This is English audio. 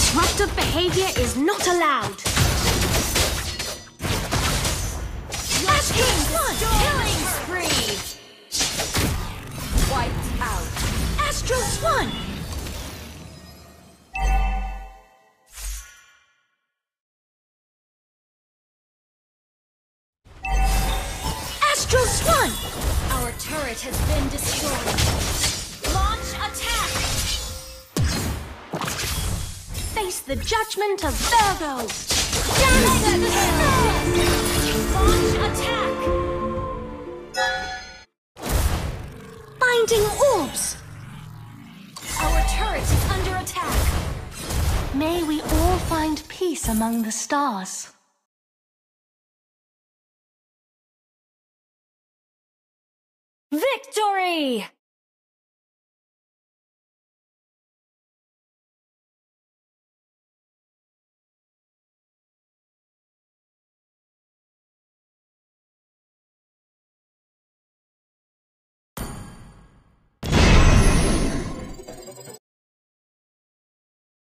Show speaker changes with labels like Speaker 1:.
Speaker 1: Disruptive behavior is not allowed. Astro's won! Killing spree!
Speaker 2: Wiped out.
Speaker 1: Astro's won! Astro's won!
Speaker 2: Our turret has been destroyed. Launch attack!
Speaker 1: Face the judgment of Virgo!
Speaker 2: Mega kill! Launch attack!
Speaker 1: Binding orbs!
Speaker 2: Our turret is under attack.
Speaker 1: May we all find peace among the stars.
Speaker 2: Victory!